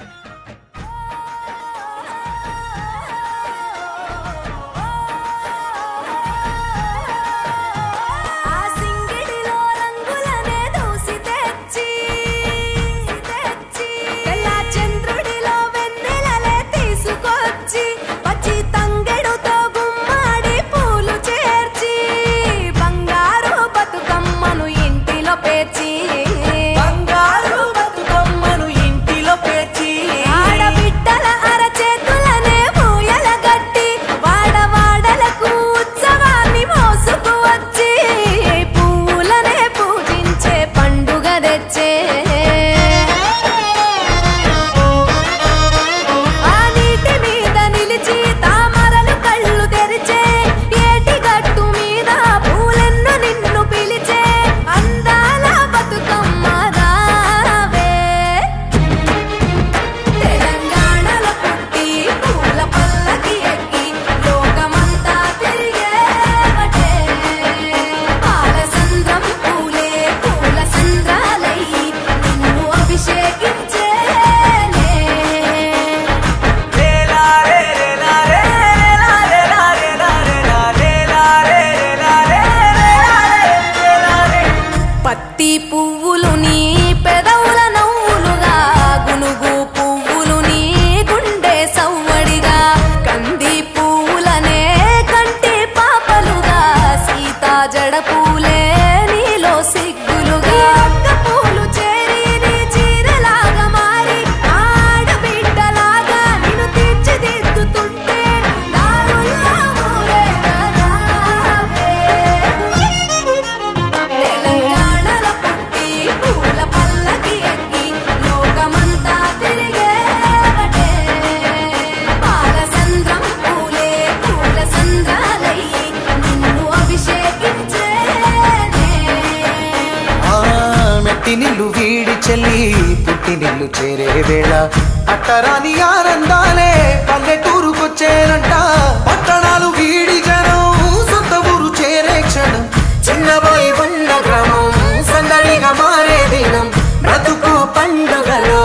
పుట్టినిల్లు వీడి చెల్లి పుట్టినిల్లు చేరే వేళ అట్టరాని ఆనందాలే పల్లెటూరుకొచ్చేనంట. పట్టణాలు వీడి జనం సొంత ఊరు చేరే క్షణం చిన్నబోయి బండ గ్రామం సందడిగా మారే దినం బ్రతుకు పండుగలో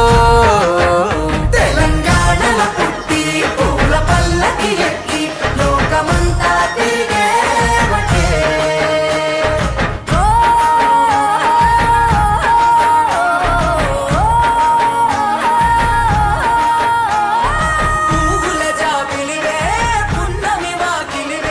తెలంగాణల పుట్టి పూల పల్లకి ఎక్కి లోకమంతా తిరిగే పువ్వుల జాబిలివే పున్నమి వాకిలివే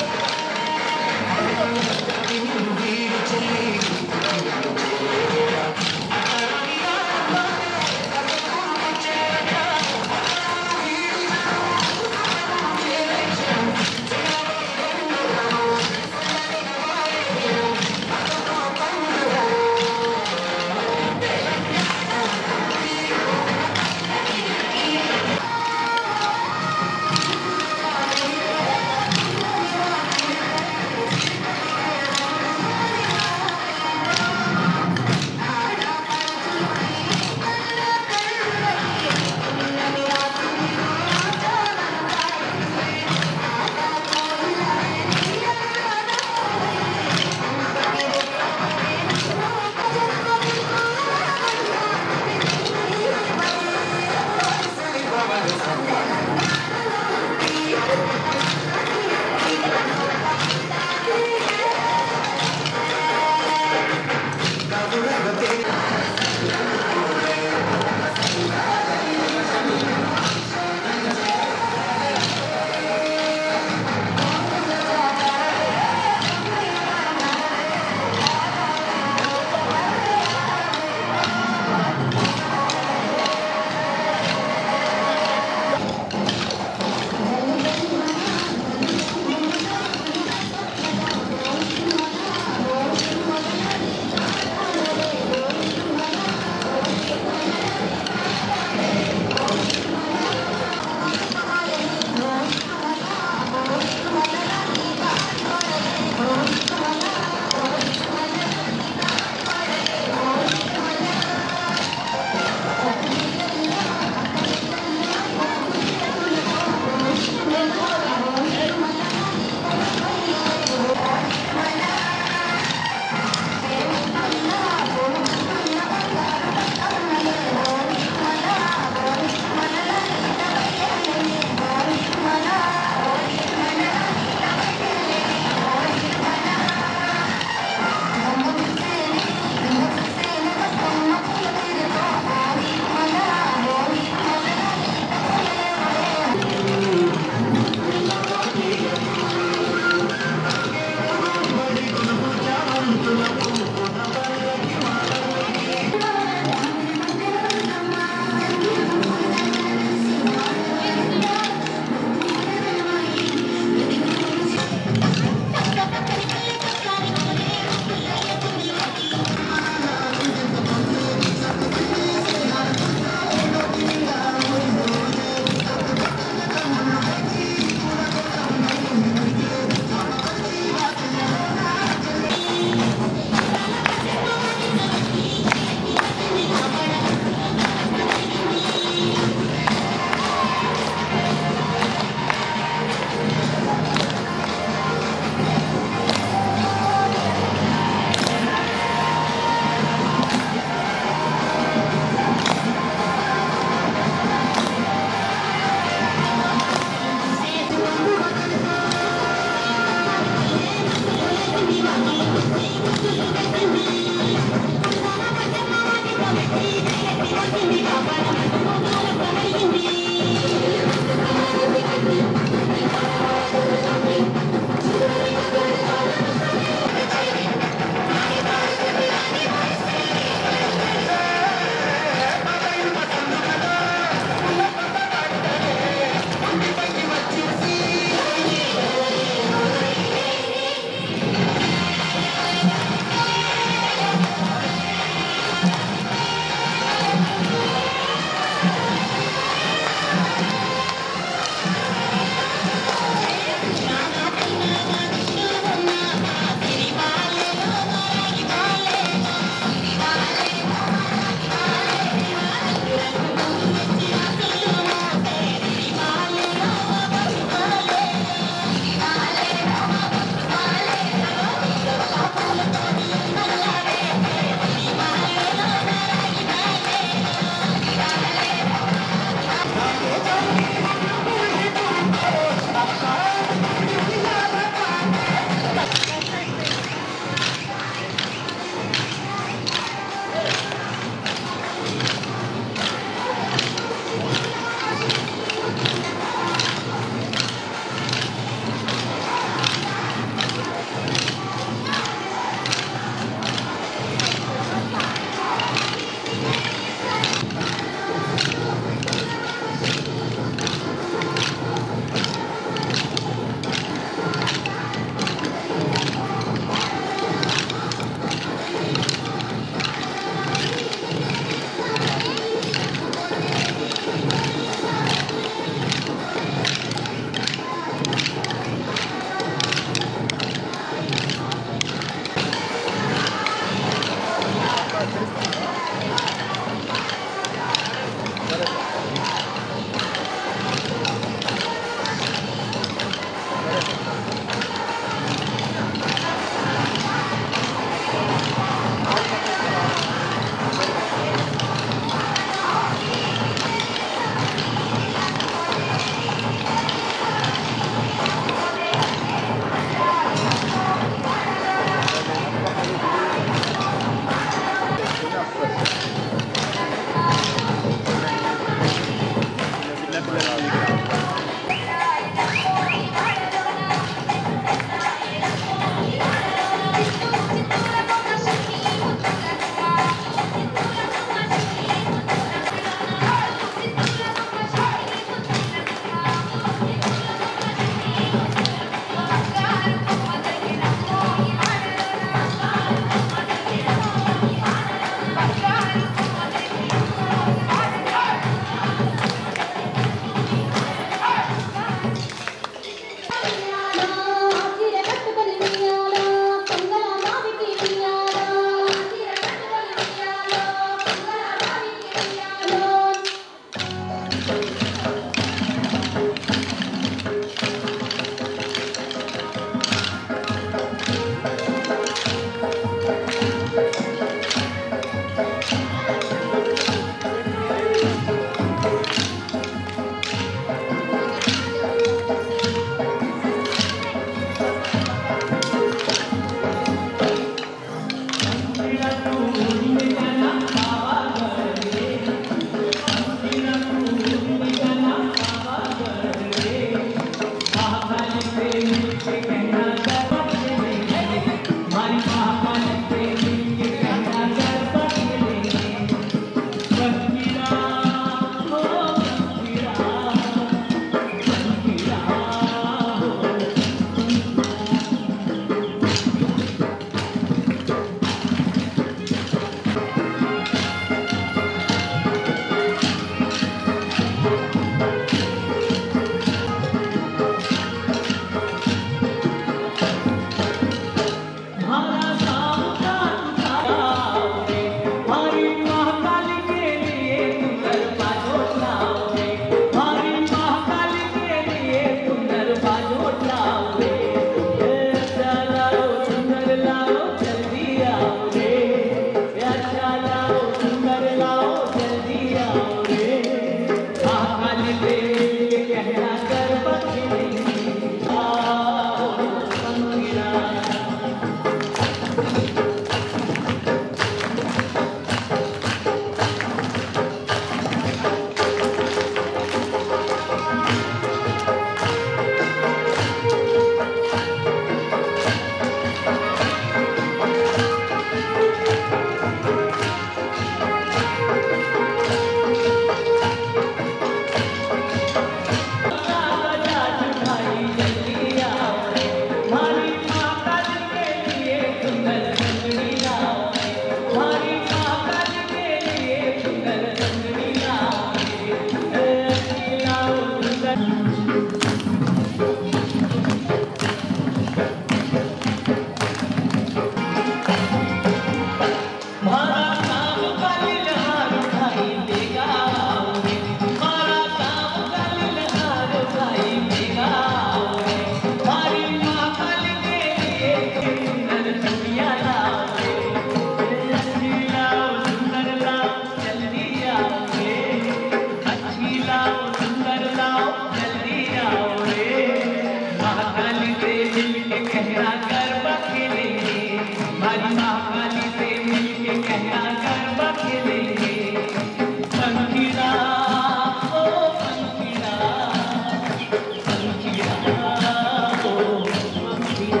कहना गरबा खेलेंगे, हमारी महाकाली से मिलके कहना गरबा खेलेंगे। पंखीड़ा ओ पंखीड़ा, पंखीड़ा ओ पंखीड़ा।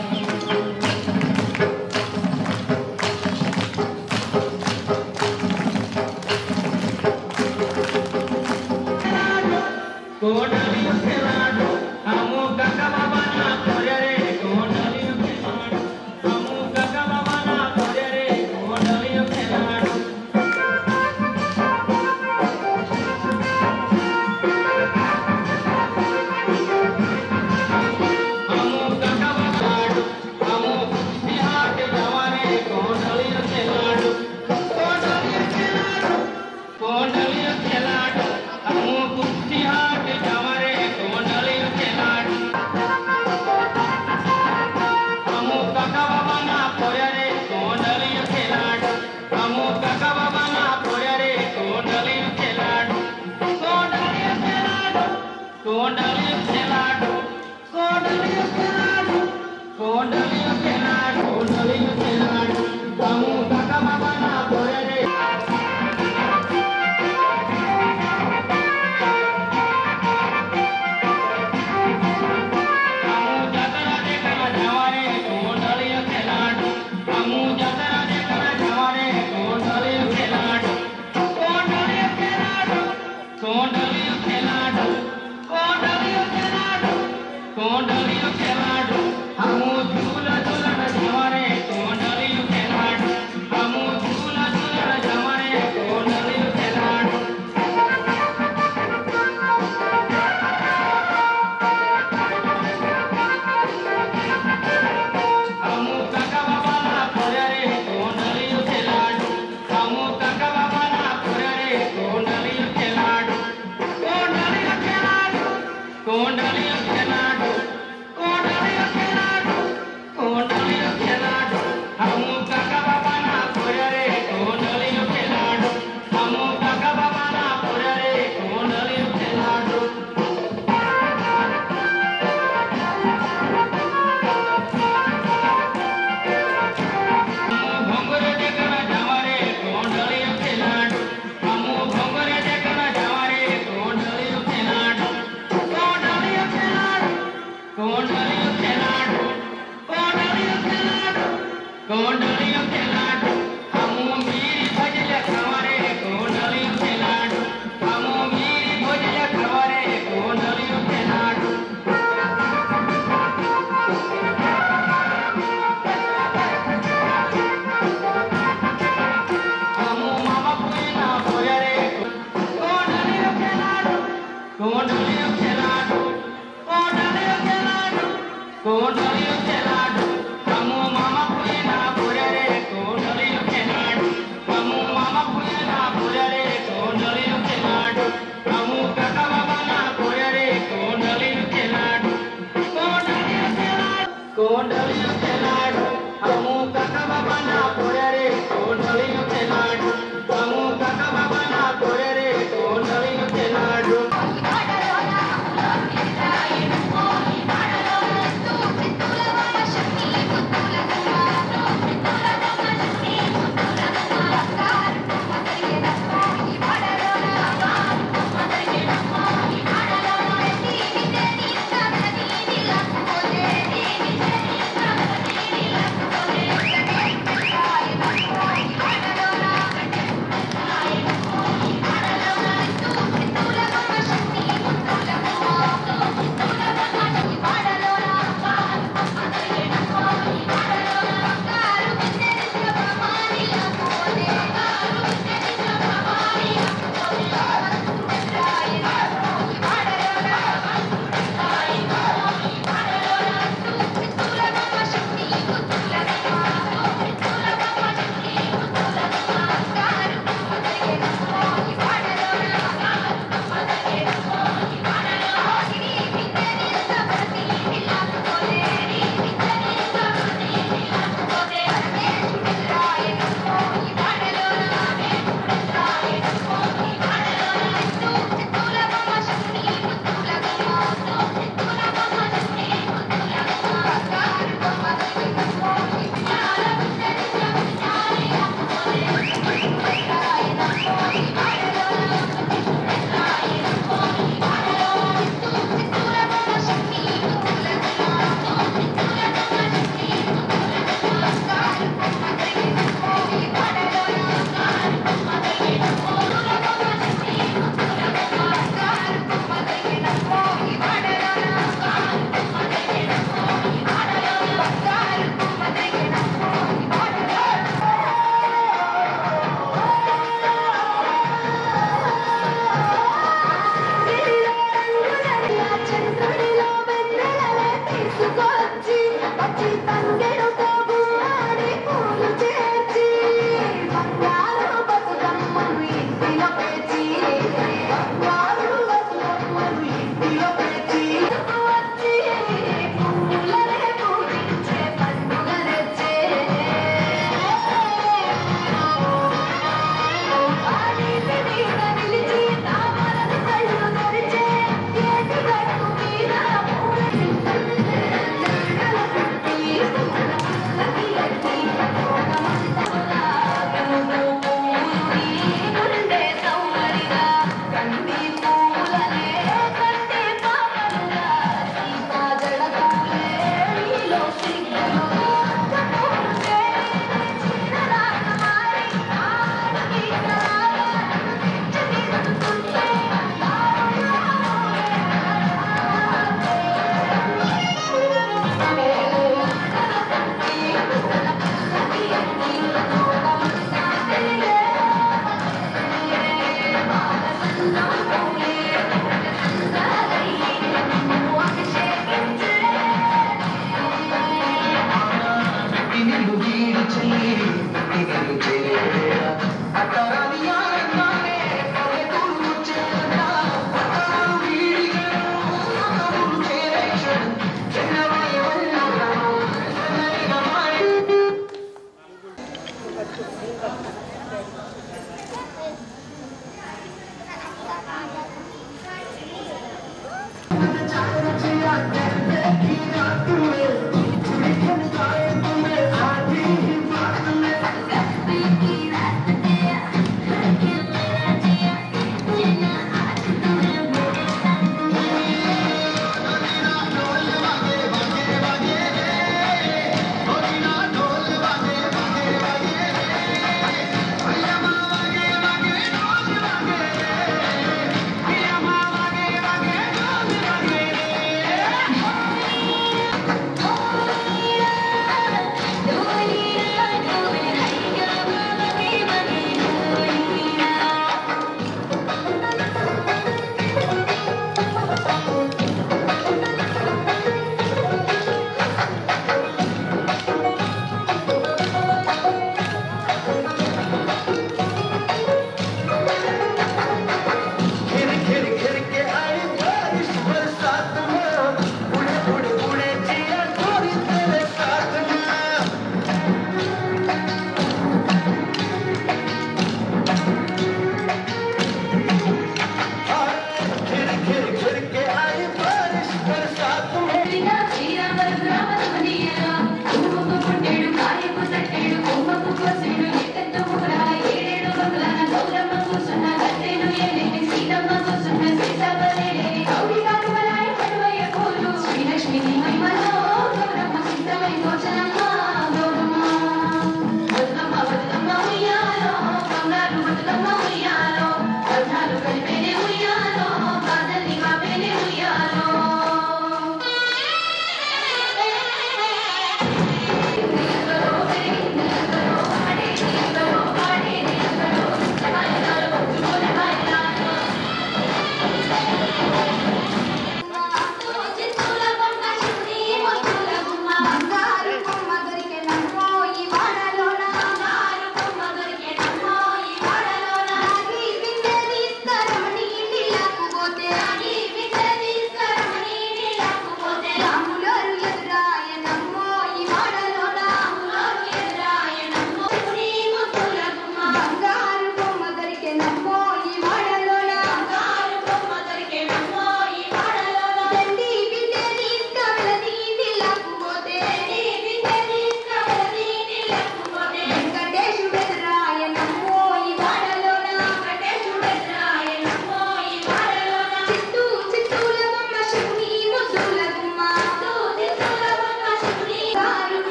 कोडलियो खेलाडो हमू काका बाबा ना कोरे रे, कोडलियो खेलाडो हमू काका बाबा ना कोरे रे, कोडलियो खेलाडो। हमू काका बाबा लाडो हमू बिहार जवाने, कोडलियो खेलाडो, कोडलियो खेलाडो, कोडलियो खेलाडो हमू बिहार जवाने, कोडलियो खेलाडो। हमू काका बाबा ना कोरे रे, कोडलियो खेलाडो, हमू काका बाबा ना कोरे रे, कोडलियो खेलाडो, कोडलियो खेलाडो, कोडलियो खेलाडो, कोडलियो खेलाडो, कोडलियो खेलाडो, कोडलियो खेलाडो हमू काका बाबा ना कोरे रे। हमू जातरा देखना जवारे, कोडलियो खेलाडो, हमू जातरा देखना जवारे, कोडलियो खेलाडो, कोडलियो खेलाडो, कोडलियो खेलाडो, कोडलियो खेलाडो, कोडलियो खेलाडो हमू झूला झूलन जवारे, कोडलियो खेलाडो, हमू झूला झूलन जवारे, कोडलियो खेलाडो। हमू काका बाबा ना कोरे रे, कोडलियो खेलाडो, हमू काका बाबा ना कोरे रे, कोडलियो खेलाडो, कोडलियो खेलाडो, कोडलियो खेलाडो, कोडलियो खेलाडो, कोडलियो खेलाडो हमू काका बाबा ना कोरे रे, कोडलियो खेलाडो, हमू काका बाबा ना कोरे रे, कोडलियो खेलाडो। हमू भंगुरे देखना जवारे, कोडलियो खेलाडो, हमू भंगुरे देखना जवारे, कोडलियो खेलाडो, कोडलियो खेलाडो, कोडलियो खेलाडो, कोडलियो खेलाडो, कोडलियो खेलाडो हमू मीरी भजलिया खवारे, कोडलियो खेलाडो, हमू मीरी भजलिया खवारे, कोडलियो खेलाडो। हमू मामा पुईना कोरे रे, कोडलियो खेलाडो, कोडलियो खेलाडो, कोडलियो खेलाडो, कोडलियो खेलाडो हमू मामा पुईना कोरे रे, कोडलियो खेलाडो, हमू मामा पुईना कोरे रे, कोडलियो खेलाडो, हमू काका बाबा ना कोरे रे, कोडलियो खेलाडो, कोडलियो खेलाडो, कोडलियो खेलाडो हमू काका बाबा ना कोरे रे, कोडलियो खेलाडो, हमू काका बाबा ना कोरे रे, कोडलियो खेलाडो। Thank you.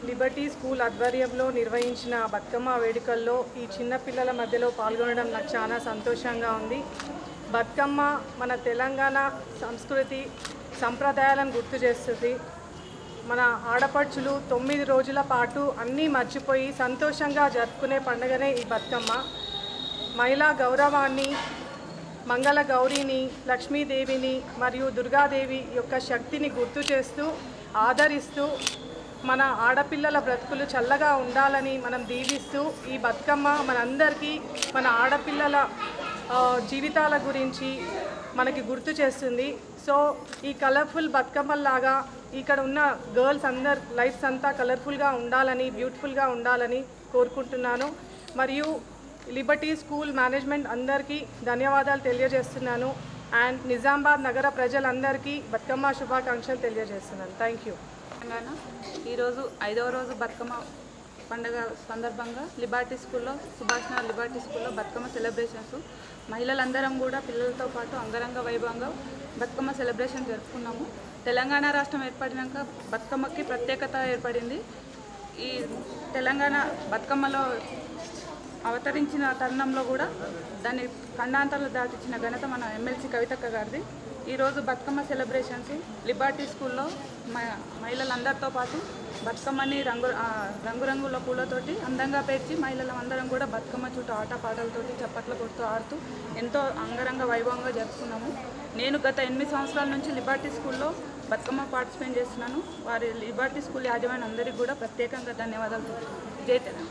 లిబర్టీ స్కూల్ ఆధ్వర్యంలో నిర్వహించిన బతుకమ్మ వేడుకల్లో ఈ చిన్న పిల్లల మధ్యలో పాల్గొనడం నాకు చాలా సంతోషంగా ఉంది. బతుకమ్మ మన తెలంగాణ సంస్కృతి సంప్రదాయాలను గుర్తు చేస్తుంది. మన ఆడపడుచులు 9 రోజుల పాటు అన్నీ మర్చిపోయి సంతోషంగా జరుపుకునే పండుగనే ఈ బతుకమ్మ. మహిళా గౌరవాన్ని, మంగళ గౌరిని, లక్ష్మీదేవిని మరియు దుర్గాదేవి యొక్క శక్తిని గుర్తు చేస్తూ ఆదరిస్తూ మన ఆడపిల్లల బ్రతుకులు చల్లగా ఉండాలని మనం దీవిస్తూ ఈ బతుకమ్మ మనందరికీ మన ఆడపిల్లల జీవితాల గురించి మనకి గుర్తు చేస్తుంది. సో ఈ కలర్ఫుల్ బతుకమ్మలాగా ఇక్కడ ఉన్న గర్ల్స్ అందరు లైఫ్స్ అంతా కలర్ఫుల్గా ఉండాలని, బ్యూటిఫుల్గా ఉండాలని కోరుకుంటున్నాను. మరియు లిబర్టీ స్కూల్ మేనేజ్మెంట్ అందరికీ ధన్యవాదాలు తెలియజేస్తున్నాను. అండ్ నిజామాబాద్ నగర ప్రజలందరికీ బతుకమ్మ శుభాకాంక్షలు తెలియజేస్తున్నాను. Thank you. ఈరోజు 5వ రోజు బతుకమ్మ పండుగ సందర్భంగా లిబర్టీ స్కూల్లో, సుభాష్ నగర్ లిబర్టీ స్కూల్లో బతుకమ్మ సెలబ్రేషన్స్ మహిళలందరం కూడా పిల్లలతో పాటు అంగరంగ వైభవంగా బతుకమ్మ సెలబ్రేషన్ జరుపుకున్నాము. తెలంగాణ రాష్ట్రం ఏర్పడినాక బతుకమ్మకి ప్రత్యేకత ఏర్పడింది. ఈ తెలంగాణ బతుకమ్మలో అవతరించిన తరుణంలో కూడా దాన్ని ఖండాంతరాలు దాటించిన ఘనత మన ఎమ్మెల్సీ కవితక్క గారిది. ఈరోజు బతుకమ్మ సెలబ్రేషన్స్ లిబర్టీ స్కూల్లో మహిళలందరితో పాటు బతుకమ్మని రంగురంగుల పూలతోటి అందంగా పేర్చి మహిళలందరం కూడా బతుకమ్మ చుట్టూ ఆటపాటలతోటి చప్పట్లు కొడుతూ ఆడుతూ ఎంతో అంగరంగ వైభవంగా జరుపుకున్నాము. నేను గత 8 సంవత్సరాల నుంచి లిబర్టీ స్కూల్లో బతుకమ్మ పార్టిసిపేట్ చేస్తున్నాను. వారి లిబర్టీ స్కూల్ యాజమాన్యం అందరికీ కూడా ప్రత్యేకంగా ధన్యవాదాలు. జై తెలంగాణ.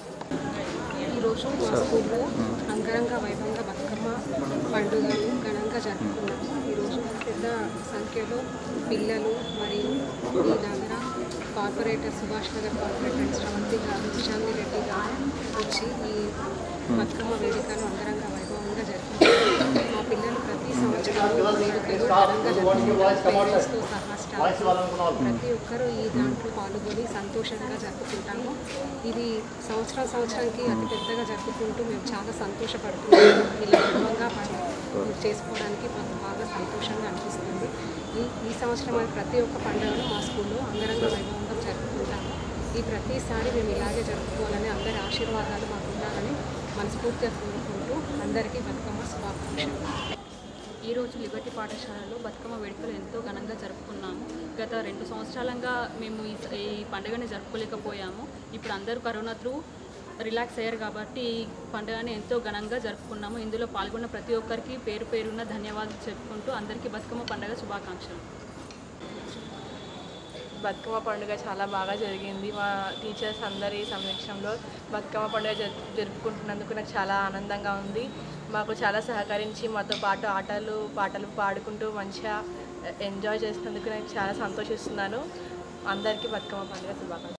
ఈరోజు మా స్కూల్లో అంగరంగ వైభవంగా బతుకమ్మ పండుగను ఘనంగా జరుపుకున్నాము. ఈరోజు పెద్ద సంఖ్యలో పిల్లలు మరియు ఈ నగర కార్పొరేటర్ సుభాష్ నగర్ కార్పొరేటర్ శ్రవంతి గారు, విశాంతి రెడ్డి గారు వచ్చి ఈ బతుకమ్మ వేడుకను అంగరంగ వైభవంగా జరుపుకుంటారు. మా పిల్లలు ప్రతి సంవత్సరం వేడుకలు ఘనంగా జరుపుకుంటారు. పేరెంట్స్తో సహా స్టాఫ్ ప్రతి ఒక్కరూ ఈ దాంట్లో పాల్గొని సంతోషంగా జరుపుకుంటాము. ఇది సంవత్సరానికి అతి పెద్దగా జరుపుకుంటూ మేము చాలా సంతోషపడుతున్నాము. ఇలా వైభవంగా చేసుకోవడానికి మాకు బాగా సంతోషంగా అనిపిస్తుంది. ఈ సంవత్సరం ప్రతి ఒక్క పండుగను మా స్కూల్లో అంగరంగ వైభవంగా జరుపుకుంటాము. ఈ ప్రతిసారి మేము ఇలాగే జరుపుకోవాలని అందరి ఆశీర్వాదాలు మాకు ఉండాలని మనస్ఫూర్తిగా కోరుకుంటూ అందరికీ బతుకమ్మ శుభాకాంక్షలు. ఈరోజు లిబర్టీ పాఠశాలలో బతుకమ్మ వేడుకలు ఎంతో ఘనంగా జరుపుకున్నాము. గత 2 సంవత్సరాలుగా మేము ఈ పండుగని జరుపుకోలేకపోయాము. ఇప్పుడు అందరూ కరోనా త్రూ రిలాక్స్ అయ్యారు కాబట్టి ఈ పండుగని ఎంతో ఘనంగా జరుపుకున్నాము. ఇందులో పాల్గొన్న ప్రతి ఒక్కరికి పేరు పేరున్న ధన్యవాదాలు చెప్పుకుంటూ అందరికీ బతుకమ్మ పండుగ శుభాకాంక్షలు. బతుకమ్మ పండుగ చాలా బాగా జరిగింది. మా టీచర్స్ అందరి సమక్షంలో బతుకమ్మ పండుగ జరుపుకుంటున్నందుకు నాకు చాలా ఆనందంగా ఉంది. మాకు చాలా సహకరించి మాతో పాటు ఆటలు పాటలు పాడుకుంటూ మంచిగా ఎంజాయ్ చేసినందుకు నేను చాలా సంతోషిస్తున్నాను. అందరికీ బతుకమ్మ పండుగ శుభాకాంక్షలు.